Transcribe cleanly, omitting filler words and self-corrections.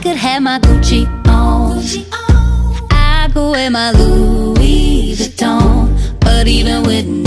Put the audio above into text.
could have my Gucci on, I could wear my Louis Vuitton, but even with